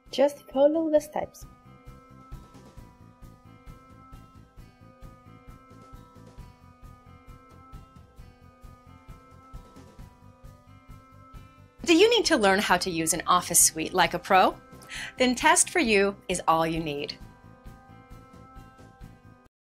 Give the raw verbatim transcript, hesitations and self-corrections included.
Just follow the steps. Do you need to learn how to use an Office suite like a pro? Then Test for You is all you need.